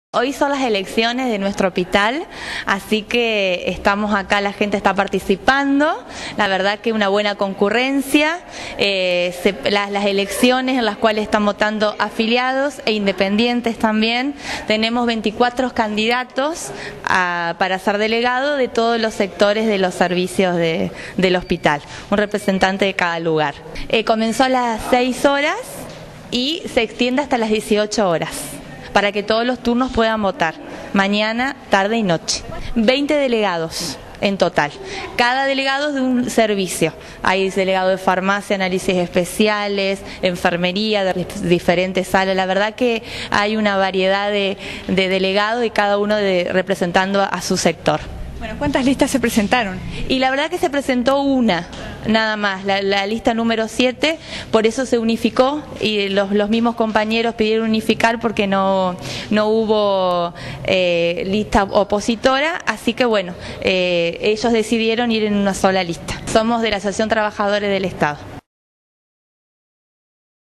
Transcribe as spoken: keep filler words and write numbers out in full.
Hoy son las elecciones de nuestro hospital, así que estamos acá, la gente está participando, la verdad que una buena concurrencia, eh, se, las, las elecciones en las cuales están votando afiliados e independientes también. Tenemos veinticuatro candidatos a, para ser delegado de todos los sectores de los servicios de, del hospital, un representante de cada lugar. Eh, comenzó a las seis horas y se extiende hasta las dieciocho horas. Para que todos los turnos puedan votar, mañana, tarde y noche. veinte delegados en total, cada delegado es de un servicio. Hay delegado de farmacia, análisis especiales, enfermería, de diferentes salas. La verdad que hay una variedad de, de delegados y cada uno de, representando a, a su sector. Bueno, ¿cuántas listas se presentaron? Y la verdad que se presentó una, nada más, la, la lista número siete, por eso se unificó y los, los mismos compañeros pidieron unificar porque no, no hubo eh, lista opositora, así que bueno, eh, ellos decidieron ir en una sola lista. Somos de la Asociación Trabajadores del Estado.